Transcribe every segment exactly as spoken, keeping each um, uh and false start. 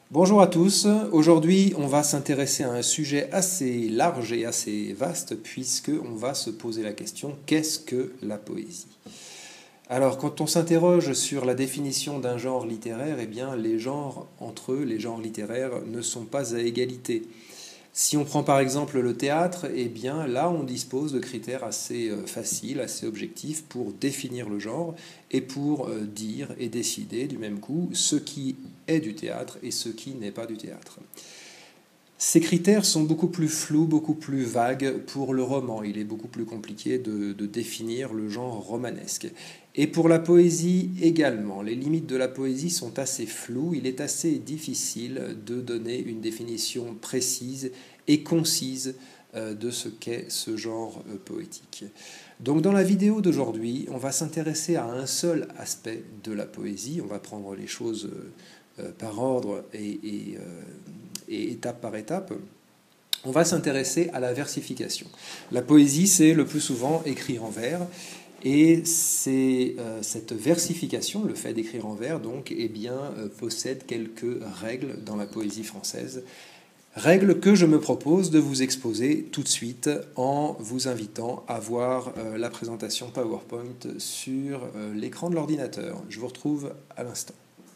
Bonjour à tous, aujourd'hui on va s'intéresser à un sujet assez large et assez vaste puisque on va se poser la question qu'est-ce que la poésie? Alors quand on s'interroge sur la définition d'un genre littéraire, eh bien les genres entre eux, les genres littéraires ne sont pas à égalité. Si on prend par exemple le théâtre, eh bien là on dispose de critères assez euh, faciles, assez objectifs pour définir le genre et pour euh, dire et décider du même coup ce qui est du théâtre et ce qui n'est pas du théâtre. Ces critères sont beaucoup plus flous, beaucoup plus vagues pour le roman. Il est beaucoup plus compliqué de, de définir le genre romanesque. Et pour la poésie également. Les limites de la poésie sont assez floues. Il est assez difficile de donner une définition précise et concise de ce qu'est ce genre poétique. Donc dans la vidéo d'aujourd'hui, on va s'intéresser à un seul aspect de la poésie. On va prendre les choses par ordre et, et, et étape par étape. On va s'intéresser à la versification. La poésie, c'est le plus souvent écrire en vers. Et c'est euh, cette versification, le fait d'écrire en vers, donc, eh bien, euh, possède quelques règles dans la poésie française. Règles que je me propose de vous exposer tout de suite en vous invitant à voir euh, la présentation PowerPoint sur euh, l'écran de l'ordinateur. Je vous retrouve à l'instant.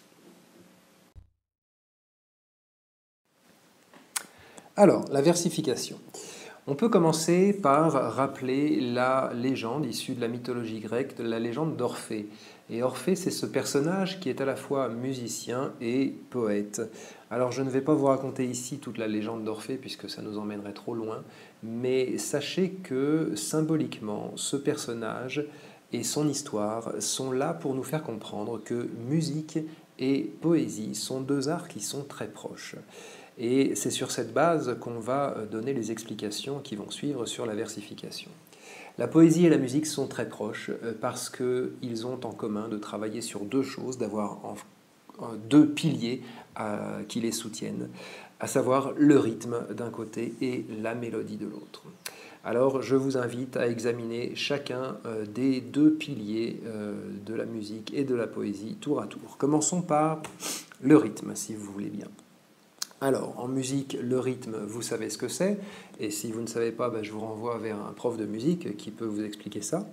Alors, la versification. On peut commencer par rappeler la légende issue de la mythologie grecque, de la légende d'Orphée. Et Orphée, c'est ce personnage qui est à la fois musicien et poète. Alors je ne vais pas vous raconter ici toute la légende d'Orphée puisque ça nous emmènerait trop loin, mais sachez que symboliquement, ce personnage et son histoire sont là pour nous faire comprendre que musique et poésie sont deux arts qui sont très proches. Et c'est sur cette base qu'on va donner les explications qui vont suivre sur la versification. La poésie et la musique sont très proches parce qu'ils ont en commun de travailler sur deux choses, d'avoir deux piliers qui les soutiennent, à savoir le rythme d'un côté et la mélodie de l'autre. Alors je vous invite à examiner chacun des deux piliers de la musique et de la poésie tour à tour. Commençons par le rythme, si vous voulez bien. Alors, en musique, le rythme, vous savez ce que c'est, et si vous ne savez pas, ben, je vous renvoie vers un prof de musique qui peut vous expliquer ça.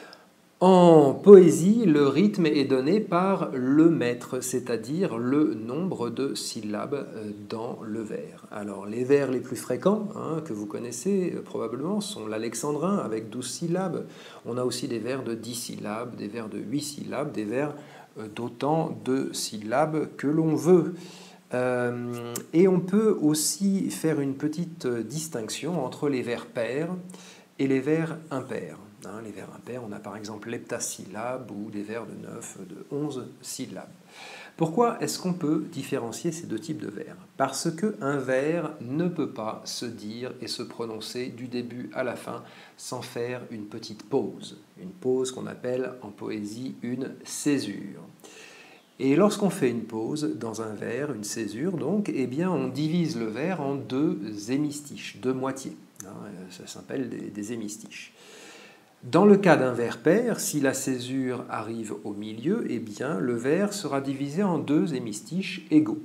En poésie, le rythme est donné par le mètre, c'est-à-dire le nombre de syllabes dans le vers. Alors, les vers les plus fréquents, hein, que vous connaissez probablement, sont l'alexandrin avec douze syllabes. On a aussi des vers de dix syllabes, des vers de huit syllabes, des vers d'autant de syllabes que l'on veut. Euh, et on peut aussi faire une petite distinction entre les vers pairs et les vers impairs. Hein, les vers impairs, on a par exemple l'heptasyllabe ou des vers de neuf, de onze syllabes. Pourquoi est-ce qu'on peut différencier ces deux types de vers? Parce qu'un vers ne peut pas se dire et se prononcer du début à la fin sans faire une petite pause. Une pause qu'on appelle en poésie une césure. Et lorsqu'on fait une pause dans un vers, une césure, donc, eh bien, on divise le vers en deux hémistiches, deux moitiés. Ça s'appelle des, des hémistiches. Dans le cas d'un vers pair, si la césure arrive au milieu, eh bien, le vers sera divisé en deux hémistiches égaux.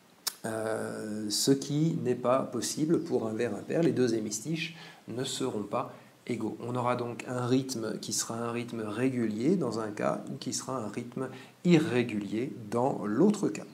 Euh, ce qui n'est pas possible pour un vers impair. Les deux hémistiches ne seront pas égaux. On aura donc un rythme qui sera un rythme régulier dans un cas ou qui sera un rythme irrégulier dans l'autre cas.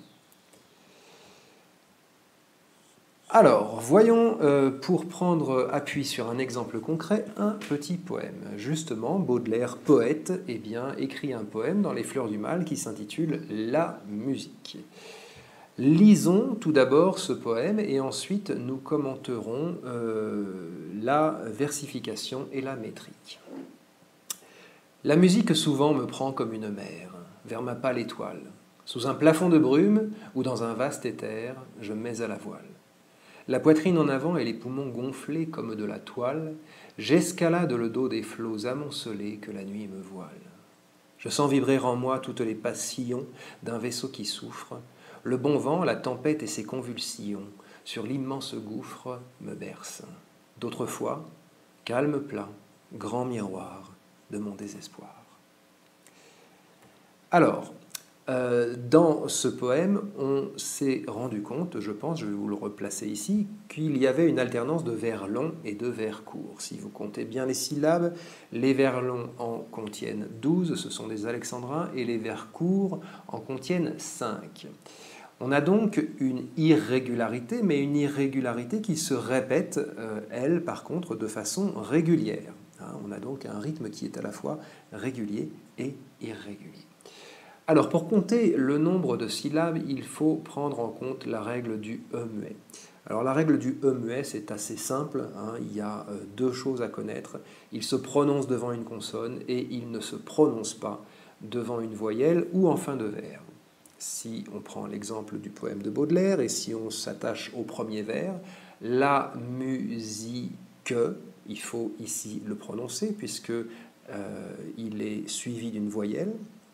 Alors, voyons, euh, pour prendre appui sur un exemple concret, un petit poème. Justement, Baudelaire, poète, eh bien, écrit un poème dans Les Fleurs du Mal qui s'intitule « La musique ». Lisons tout d'abord ce poème et ensuite nous commenterons euh, la versification et la métrique. La musique souvent me prend comme une mer, vers ma pâle étoile. Sous un plafond de brume ou dans un vaste éther, je mets à la voile. La poitrine en avant et les poumons gonflés comme de la toile, j'escalade le dos des flots amoncelés que la nuit me voile. Je sens vibrer en moi toutes les passions d'un vaisseau qui souffre. Le bon vent, la tempête et ses convulsions, sur l'immense gouffre, me bercent. D'autres fois, calme plat, grand miroir de mon désespoir. Alors, Euh, dans ce poème, on s'est rendu compte, je pense, je vais vous le replacer ici, qu'il y avait une alternance de vers longs et de vers courts. Si vous comptez bien les syllabes, les vers longs en contiennent douze, ce sont des alexandrins, et les vers courts en contiennent cinq. On a donc une irrégularité, mais une irrégularité qui se répète, euh, elle, par contre, de façon régulière. Hein, on a donc un rythme qui est à la fois régulier et irrégulier. Alors, pour compter le nombre de syllabes, il faut prendre en compte la règle du E muet. Alors, la règle du E muet, c'est assez simple. Hein, il y a euh, deux choses à connaître. Il se prononce devant une consonne et il ne se prononce pas devant une voyelle ou en fin de vers. Si on prend l'exemple du poème de Baudelaire et si on s'attache au premier vers, la musique, il faut ici le prononcer puisque euh, il est suivi d'une voyelle.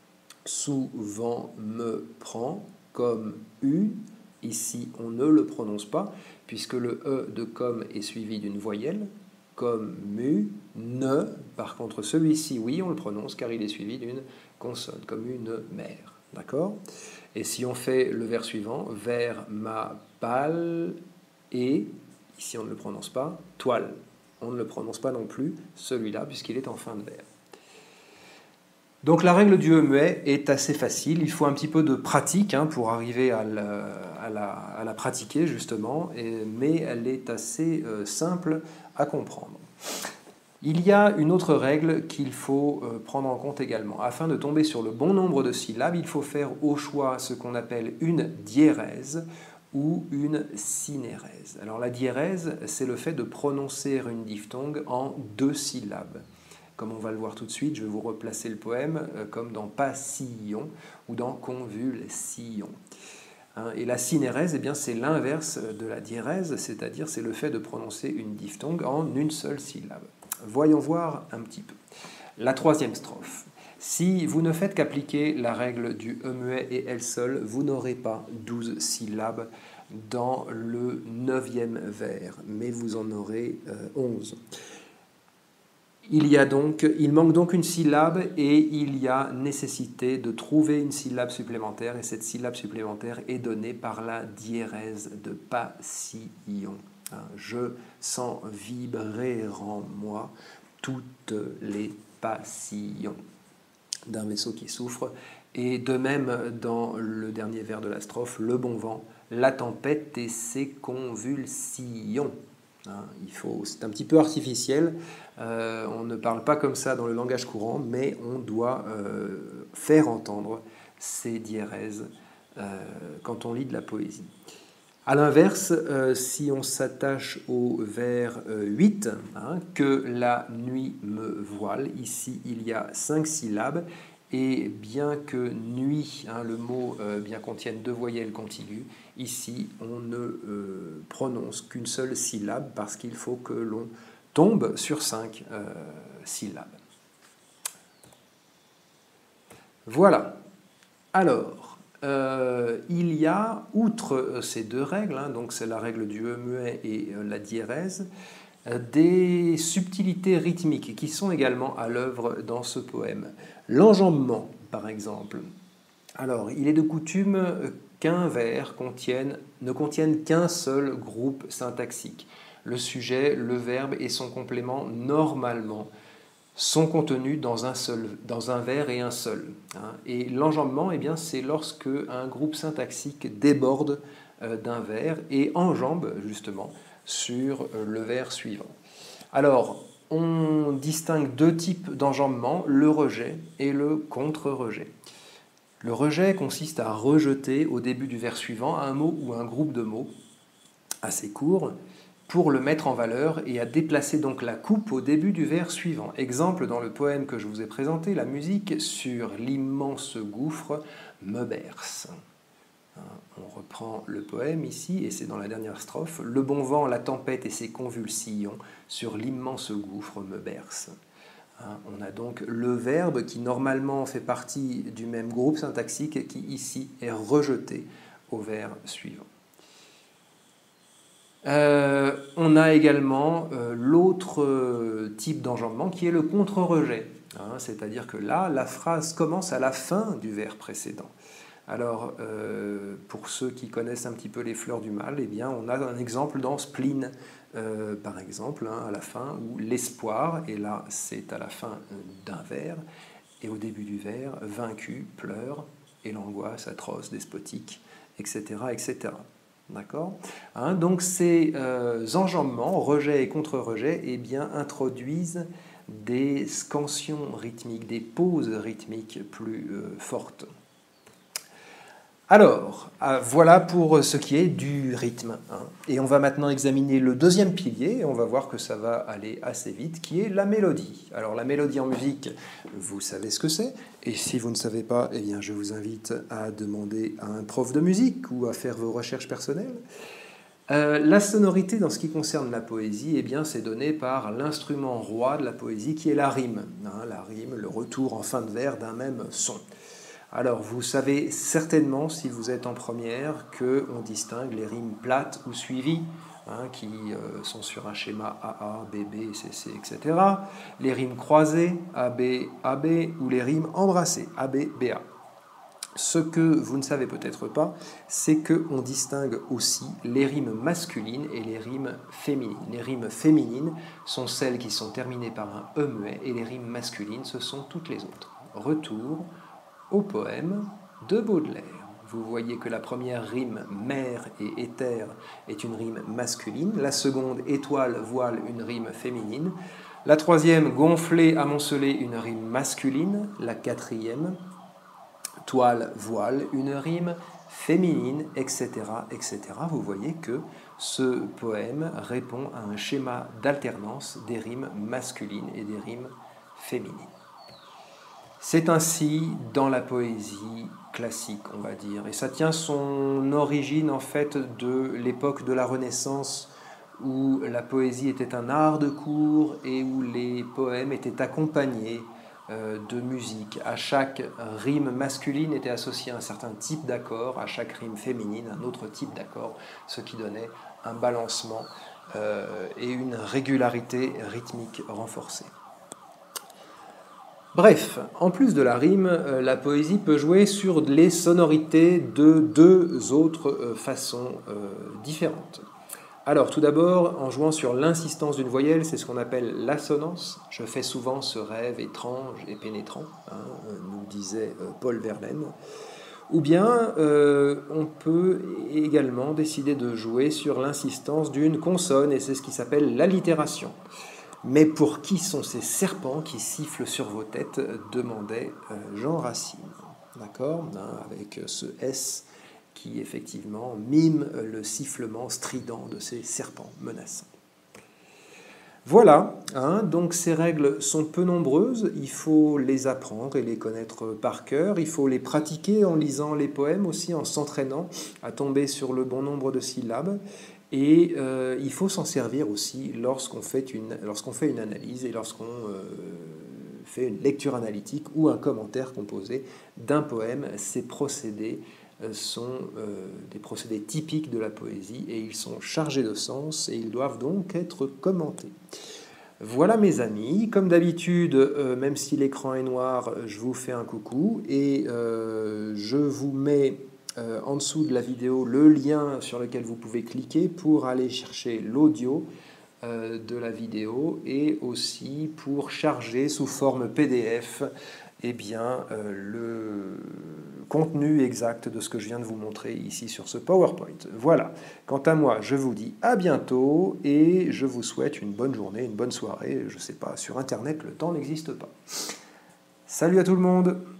Souvent me prend comme U. Ici, on ne le prononce pas, puisque le E de comme est suivi d'une voyelle. Comme mu, ne. Par contre, celui-ci, oui, on le prononce car il est suivi d'une consonne, comme une mère. D'accord? Et si on fait le vers suivant, vers ma pâle et, ici on ne le prononce pas, toile. On ne le prononce pas non plus, celui-là, puisqu'il est en fin de vers. Donc la règle du E muet est assez facile, il faut un petit peu de pratique hein, pour arriver à la, à, la, à la pratiquer justement, et, mais elle est assez euh, simple à comprendre. Il y a une autre règle qu'il faut euh, prendre en compte également. Afin de tomber sur le bon nombre de syllabes, il faut faire au choix ce qu'on appelle une diérèse ou une synérèse. Alors la diérèse, c'est le fait de prononcer une diphtongue en deux syllabes. Comme on va le voir tout de suite, je vais vous replacer le poème euh, comme dans passillon ou dans convulsion. Hein, et la synérèse, eh bien, c'est l'inverse de la diérèse, c'est-à-dire c'est le fait de prononcer une diphtongue en une seule syllabe. Voyons voir un petit peu. La troisième strophe. Si vous ne faites qu'appliquer la règle du E muet et elle seule, vous n'aurez pas douze syllabes dans le neuvième vers, mais vous en aurez euh, onze. Il, y a donc, il manque donc une syllabe et il y a nécessité de trouver une syllabe supplémentaire et cette syllabe supplémentaire est donnée par la diérèse de passillon. Je sens vibrer en moi toutes les passillons d'un vaisseau qui souffre. Et de même dans le dernier vers de la strophe, le bon vent, la tempête et ses convulsions. Hein, il faut, c'est un petit peu artificiel, euh, on ne parle pas comme ça dans le langage courant, mais on doit euh, faire entendre ces diérèses euh, quand on lit de la poésie. A l'inverse, euh, si on s'attache au vers euh, huit, hein, que la nuit me voile, ici il y a cinq syllabes, et bien que nuit, hein, le mot euh, bien contienne deux voyelles contiguës, ici on ne euh, prononce qu'une seule syllabe parce qu'il faut que l'on tombe sur cinq euh, syllabes. Voilà. Alors, euh, il y a, outre ces deux règles, hein, donc c'est la règle du E muet et euh, la diérèse, des subtilités rythmiques qui sont également à l'œuvre dans ce poème. L'enjambement, par exemple. Alors, il est de coutume qu'un vers contienne, ne contienne qu'un seul groupe syntaxique. Le sujet, le verbe et son complément, normalement, sont contenus dans un, seul, dans un vers et un seul. Hein. Et l'enjambement, eh bien, c'est lorsque un groupe syntaxique déborde euh, d'un vers et enjambe, justement, sur le vers suivant. Alors, on distingue deux types d'enjambement, le rejet et le contre-rejet. Le rejet consiste à rejeter au début du vers suivant un mot ou un groupe de mots assez court pour le mettre en valeur et à déplacer donc la coupe au début du vers suivant. Exemple dans le poème que je vous ai présenté, la musique sur l'immense gouffre me berce. On reprend le poème ici, et c'est dans la dernière strophe. Le bon vent, la tempête et ses convulsions sur l'immense gouffre me bercent. On a donc le verbe qui normalement fait partie du même groupe syntaxique qui ici est rejeté au vers suivant. Euh, on a également euh, l'autre type d'enjambement qui est le contre-rejet. Hein, c'est-à-dire que là, la phrase commence à la fin du vers précédent. Alors, euh, pour ceux qui connaissent un petit peu les fleurs du mal, eh bien, on a un exemple dans Spleen, euh, par exemple, hein, à la fin, où l'espoir, et là c'est à la fin d'un vers, et au début du vers, vaincu, pleure, et l'angoisse atroce, despotique, et cetera, et cetera. D'accord, hein, donc ces euh, enjambements, rejet et contre-rejet, eh bien, introduisent des scansions rythmiques, des pauses rythmiques plus euh, fortes. Alors, voilà pour ce qui est du rythme. Hein. Et on va maintenant examiner le deuxième pilier, et on va voir que ça va aller assez vite, qui est la mélodie. Alors la mélodie en musique, vous savez ce que c'est, et si vous ne savez pas, eh bien, je vous invite à demander à un prof de musique ou à faire vos recherches personnelles. Euh, la sonorité, dans ce qui concerne la poésie, eh bien, c'est donné par l'instrument roi de la poésie, qui est la rime. Hein, la rime, le retour en fin de vers d'un même son. Alors, vous savez certainement, si vous êtes en première, qu'on distingue les rimes plates ou suivies, hein, qui euh, sont sur un schéma A A, B B, C C, et cetera. Les rimes croisées, A B, A B, ou les rimes embrassées, A B, B A. Ce que vous ne savez peut-être pas, c'est qu'on distingue aussi les rimes masculines et les rimes féminines. Les rimes féminines sont celles qui sont terminées par un E muet, et les rimes masculines, ce sont toutes les autres. Retour au poème de Baudelaire. Vous voyez que la première rime mer et éther est une rime masculine, la seconde étoile, voile, une rime féminine, la troisième gonflé, amoncelé, une rime masculine, la quatrième toile, voile, une rime féminine, et cetera, et cetera. Vous voyez que ce poème répond à un schéma d'alternance des rimes masculines et des rimes féminines. C'est ainsi dans la poésie classique, on va dire. Et ça tient son origine, en fait, de l'époque de la Renaissance, où la poésie était un art de cour et où les poèmes étaient accompagnés euh, de musique. À chaque rime masculine était associé un certain type d'accord, à chaque rime féminine un autre type d'accord, ce qui donnait un balancement euh, et une régularité rythmique renforcée. Bref, en plus de la rime, la poésie peut jouer sur les sonorités de deux autres façons différentes. Alors, tout d'abord, en jouant sur l'insistance d'une voyelle, c'est ce qu'on appelle l'assonance. Je fais souvent ce rêve étrange et pénétrant, hein, nous disait Paul Verlaine. Ou bien, euh, on peut également décider de jouer sur l'insistance d'une consonne, et c'est ce qui s'appelle l'allitération. Mais pour qui sont ces serpents qui sifflent sur vos têtes, demandait Jean Racine. D'accord, avec ce S qui effectivement mime le sifflement strident de ces serpents menaçants. Voilà, hein, donc ces règles sont peu nombreuses, il faut les apprendre et les connaître par cœur, il faut les pratiquer en lisant les poèmes aussi, en s'entraînant à tomber sur le bon nombre de syllabes. Et euh, il faut s'en servir aussi lorsqu'on fait une, lorsqu'on fait une analyse et lorsqu'on euh, fait une lecture analytique ou un commentaire composé d'un poème. Ces procédés euh, sont euh, des procédés typiques de la poésie et ils sont chargés de sens et ils doivent donc être commentés. Voilà mes amis, comme d'habitude, euh, même si l'écran est noir, je vous fais un coucou et euh, je vous mets Euh, en dessous de la vidéo le lien sur lequel vous pouvez cliquer pour aller chercher l'audio euh, de la vidéo et aussi pour charger sous forme P D F eh bien, euh, le contenu exact de ce que je viens de vous montrer ici sur ce PowerPoint. Voilà, quant à moi, je vous dis à bientôt et je vous souhaite une bonne journée, une bonne soirée. Je ne sais pas, sur Internet, le temps n'existe pas. Salut à tout le monde!